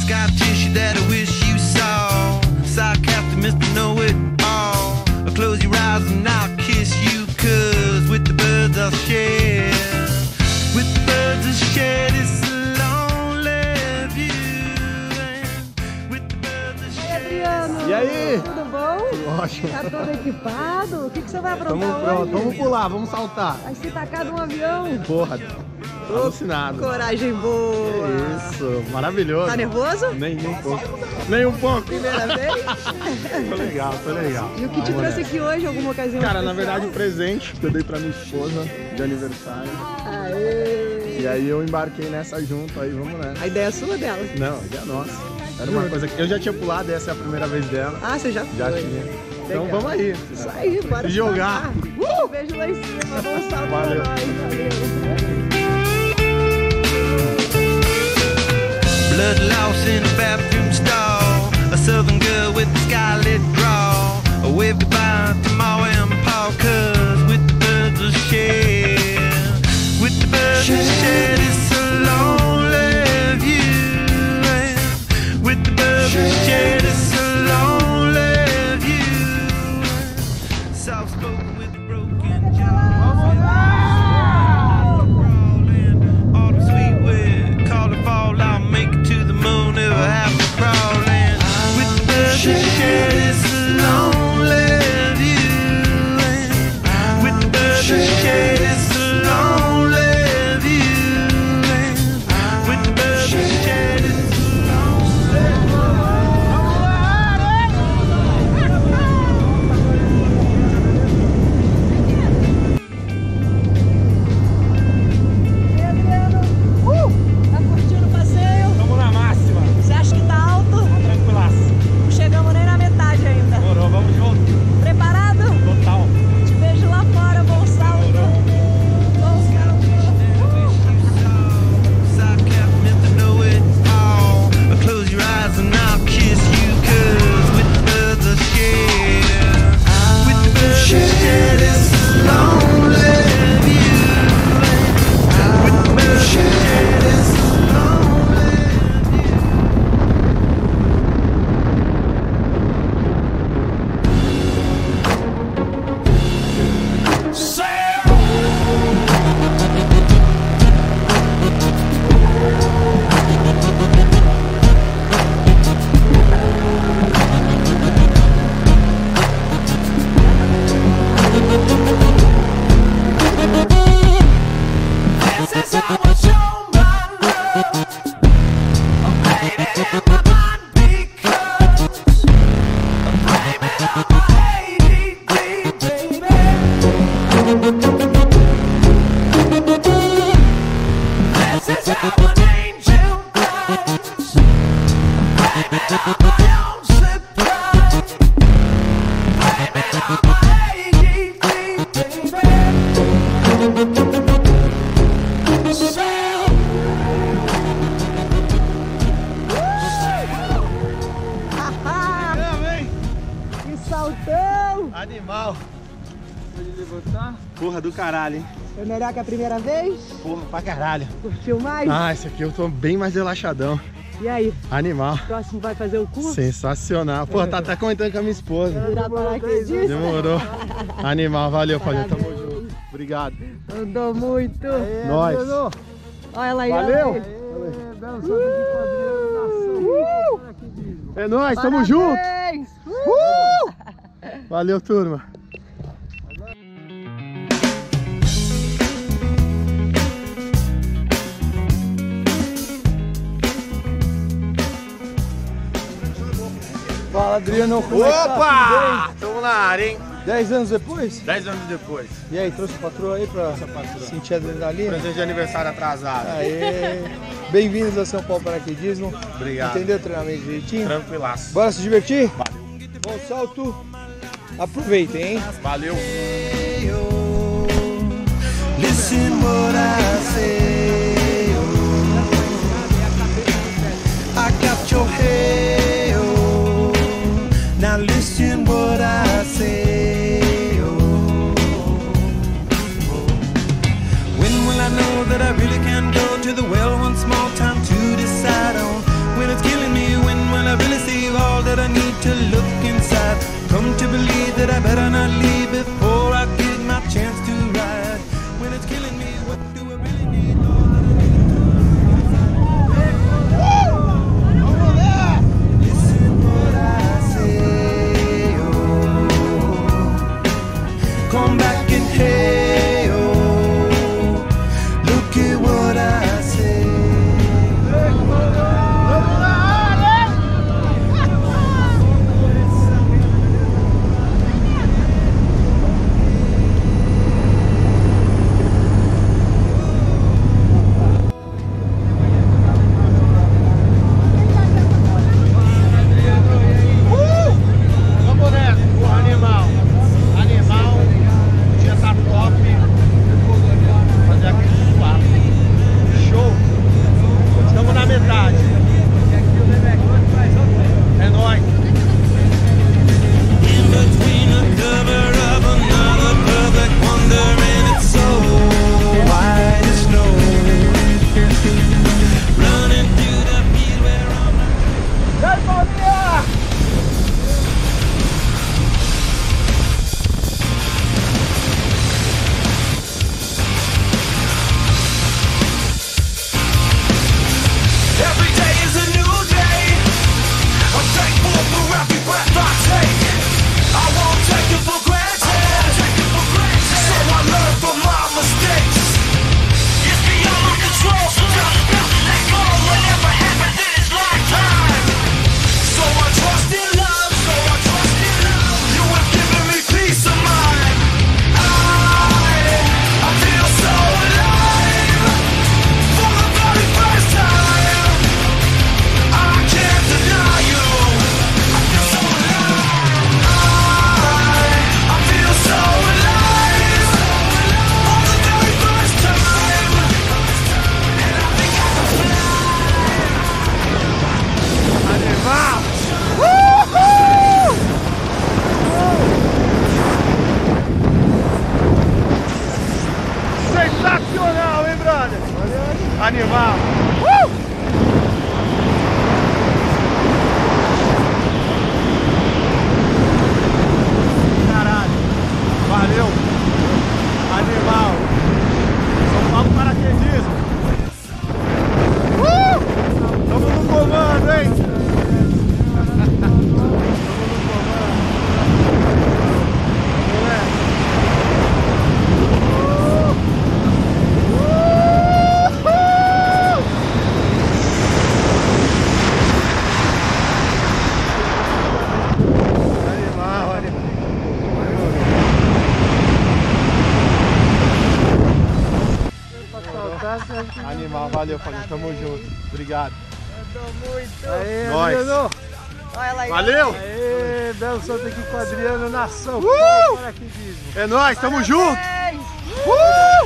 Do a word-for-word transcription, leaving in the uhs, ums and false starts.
got tissue that I wish you saw. Sarcastic Mister Know-It-All. Close your eyes and I'll kiss you, cause with the birds I'll share. With the birds I'll share this lonely view. And with the birds I'll share. Adriano, e aí? Tudo bom? Ótimo. Tá todo equipado? O que, que você vai aprontar Tamo hoje? pronto, vamos pular, vamos saltar. Vai se tacar de um avião. Porra, alucinado. Coragem boa. Isso, maravilhoso. Tá nervoso? Nem, nem um pouco. Nem um pouco. Primeira vez? Foi legal, foi legal. E o que te Vamos trouxe nessa. aqui hoje? Alguma ocasião Cara, na especial? verdade um presente que eu dei pra minha esposa de aniversário. Aê! E aí eu embarquei nessa junto, aí vamos nessa. A ideia é sua ou dela? Não, é nossa. Era uma coisa que eu já tinha pulado, essa é a primeira vez dela. Ah, você já Já foi. tinha. Então Legal. vamos aí. Isso aí, bora Se jogar. Uh! Beijo lá em cima, bom salto Valeu. pra nós. Valeu. Blood lost in a bathroom stall. A southern girl with a scarlet draw. A wave goodbye to Ma and Pa, cause with the birds I'll share. With the birds I'll share this lonely view. And with the birds I'll share this lonely view. Soft spoken with a broken jaw. Crawling, autumn sweet wind, call it fall, I'll make it to the moon, never have to crawl in. With the birds that share this lonely view. And with the birds that share this lonely view. And with the birds that share this E aí, Adriano? Uh! Tá curtindo o passeio? Vamos na máxima, Você acha que tá alto? tranquilaço. Não chegamos nem na metade ainda. Morou, vamos junto, Preparado? total. Te vejo lá fora, bom salto. Bom salto. Sarcasm, Mister Know-It-All. Close your eyes and I'll kiss you, cause with the birds I'll share. With the birds I'll share this lonely view. With the birds I'll share this lonely view. Sail! This is how I show my love. I'm playing in my mind because I'm blaming on my A D D, baby. This is how an angel does. Blaming on my own surprise. Blaming on my A D D, baby. Que saltão! Animal. Porra do caralho, hein? Foi melhor que a primeira vez? Porra pra caralho. Curtiu mais? Ah, esse aqui eu tô bem mais relaxadão. E aí, Animal. próximo vai fazer o curso? Sensacional. Porra, tá até comentando com a minha esposa. Virar paraquedista? Demorou. Animal, valeu, Paulinho. Tamo junto. Obrigado. Andou muito. Nós. Olha ela aí. Valeu. olha aí. É nóis, tamo junto. Parabéns. Uh! Valeu, turma. Fala, Adriano, como é que tá? Opa! Tamo na área, hein? Dez anos depois? Dez anos depois. E aí, trouxe a patroa aí pra sentir a adrenalina? Presente de aniversário atrasado. Aê! Bem-vindos a São Paulo Paraquedismo. Obrigado. Entendeu o treinamento direitinho? Tranquilaço. Bora se divertir? Bom salto. Aproveitem, hein? Valeu. Listen what I say. I got your hair. Now listen what I say. When will I know that I really can go to the well one small time to decide on when it's killing me? day is a new day. I'm thankful for every breath I take. I won't take it for granted. So I learn from my mistakes. It's beyond my control, so just bounce and let go. Whatever happens in its lifetime. So I trust in love, so I trust in love. You have given me peace of mind. I, I feel so alive. For the very first time. I can't deny you. I feel so alive. I, I feel so alive. For the very first time. And I think I can fly. Animal! Sensacional, hein, brother? Animal! Uh! Caralho! Valeu! Animal! São Paulo paraquedismo! Uh! Tamo no comando, hein? Animal, valeu, família, tamo junto. Obrigado. Aê, Nós. Adriano. Olha lá, Valeu! Aê, Belo Santo aqui com o Adriano, nação. Uh! Paraquedismo. É nóis, tamo junto! Parabéns! Uh!